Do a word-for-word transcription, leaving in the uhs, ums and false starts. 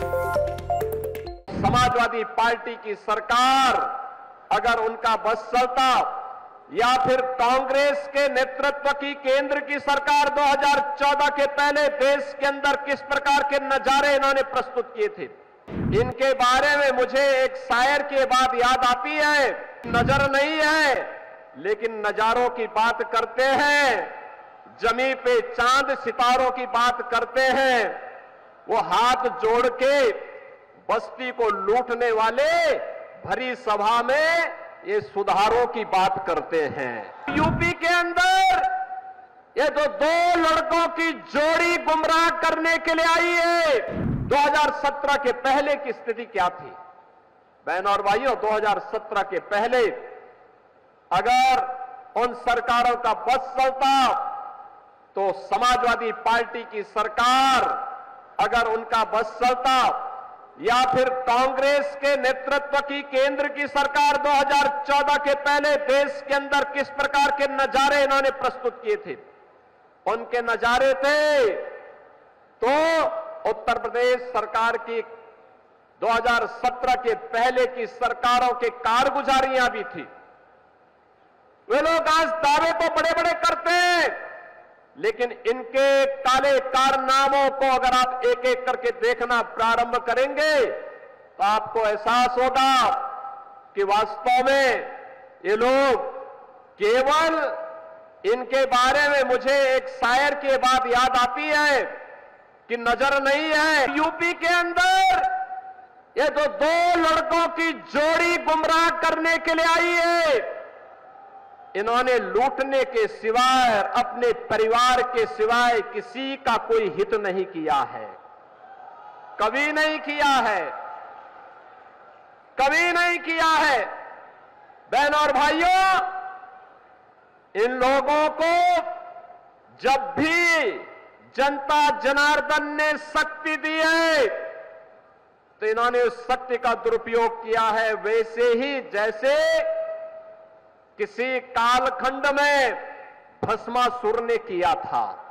Samajwadi party की सरकार अगर उनका बस चलता या फिर कांग्रेस के नेतृत्व की केंद्र की सरकार दो हज़ार चौदह के पहले देश के अंदर किस प्रकार के नजारे इन्होंने प्रस्तुत किए थे, इनके बारे में मुझे एक शायर की बात याद आती है। नजर नहीं है लेकिन नजारों की बात करते हैं, जमी पे चांद सितारों की बात करते हैं। वो हाथ जोड़ के बस्ती को लूटने वाले भरी सभा में ये सुधारों की बात करते हैं। यूपी के अंदर ये तो दो लड़कों की जोड़ी गुमराह करने के लिए आई है। दो हज़ार सत्रह के पहले की स्थिति क्या थी बहनों और भाइयों? दो हज़ार सत्रह के पहले अगर उन सरकारों का बस चलता तो समाजवादी पार्टी की सरकार अगर उनका बस चलता या फिर कांग्रेस के नेतृत्व की केंद्र की सरकार दो हज़ार चौदह के पहले देश के अंदर किस प्रकार के नजारे इन्होंने प्रस्तुत किए थे, उनके नजारे थे तो उत्तर प्रदेश सरकार की दो हज़ार सत्रह के पहले की सरकारों के कारगुजारियां भी थी। वे लोग आज दावे तो बड़े बड़े करते हैं लेकिन इनके काले कारनामों को अगर आप एक एक करके देखना प्रारंभ करेंगे तो आपको एहसास होगा कि वास्तव में ये लोग केवल, इनके बारे में मुझे एक शायर की बात याद आती है कि नजर नहीं है। यूपी के अंदर ये तो दो लड़कों की जोड़ी गुमराह करने के लिए आई है। इन्होंने लूटने के सिवाय अपने परिवार के सिवाय किसी का कोई हित नहीं किया है, कभी नहीं किया है, कभी नहीं किया है। बहनों और भाइयों, इन लोगों को जब भी जनता जनार्दन ने शक्ति दी है तो इन्होंने उस शक्ति का दुरुपयोग किया है, वैसे ही जैसे किसी कालखंड में भस्मासुर ने किया था।